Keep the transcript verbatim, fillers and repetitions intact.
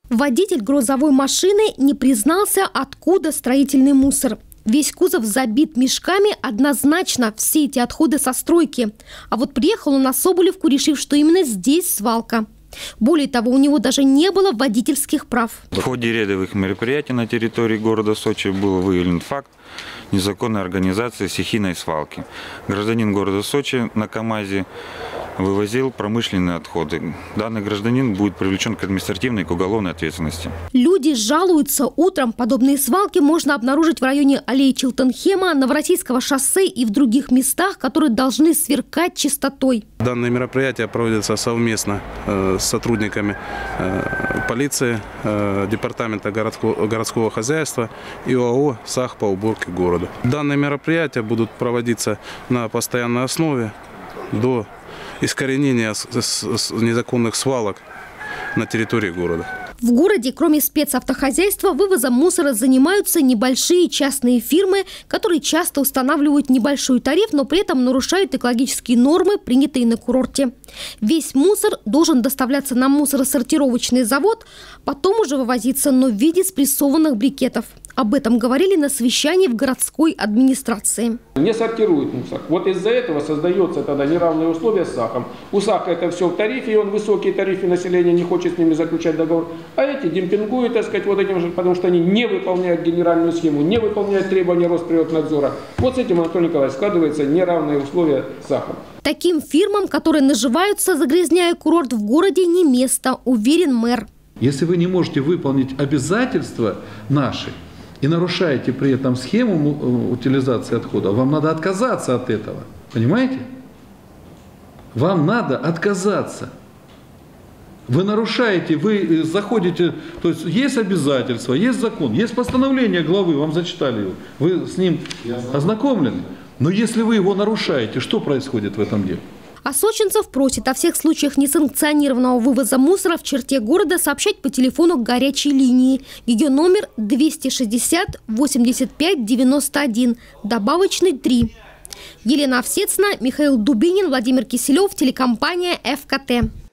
Водитель грузовой машины не признался, откуда строительный мусор. Весь кузов забит мешками, однозначно все эти отходы со стройки. А вот приехал он на Соболевку, решив, что именно здесь свалка. Более того, у него даже не было водительских прав. В ходе рядовых мероприятий на территории города Сочи был выявлен факт незаконной организации стихийной свалки. Гражданин города Сочи на КАМАЗе вывозил промышленные отходы. Данный гражданин будет привлечен к административной и к уголовной ответственности. Люди жалуются. Утром подобные свалки можно обнаружить в районе аллеи Чилтенхема, Новороссийского шоссе и в других местах, которые должны сверкать чистотой. Данное мероприятие проводится совместно с сотрудниками полиции, департамента городского, городского хозяйства и ОАО «САХ» по уборке города. Данные мероприятия будут проводиться на постоянной основе до искоренения незаконных свалок на территории города. В городе, кроме спецавтохозяйства, вывозом мусора занимаются небольшие частные фирмы, которые часто устанавливают небольшой тариф, но при этом нарушают экологические нормы, принятые на курорте. Весь мусор должен доставляться на мусоросортировочный завод, потом уже вывозиться, но в виде спрессованных брикетов. Об этом говорили на совещании в городской администрации. Не сортируют мусор. Вот из-за этого создается тогда неравные условия с САХом. У САХа это все в тарифе, и он высокие тарифы, население не хочет с ними заключать договор. А эти демпингуют, так сказать, вот этим же, потому что они не выполняют генеральную схему, не выполняют требования Росприроднадзора. Вот с этим, Анатолий Николаевич, складываются неравные условия с САХом. Таким фирмам, которые наживаются, загрязняя курорт, в городе не место, уверен мэр. Если вы не можете выполнить обязательства наши, и нарушаете при этом схему утилизации отхода, вам надо отказаться от этого. Понимаете? Вам надо отказаться. Вы нарушаете, вы заходите, то есть есть обязательства, есть закон, есть постановление главы, вам зачитали его, вы с ним ознакомлены. Но если вы его нарушаете, что происходит в этом деле? А сочинцев просит о всех случаях несанкционированного вывоза мусора в черте города сообщать по телефону горячей линии. Ее номер двести шестьдесят восемьдесят пять девяносто один, добавочный три. Елена Овсецна, Михаил Дубинин, Владимир Киселев, телекомпания эф ка тэ.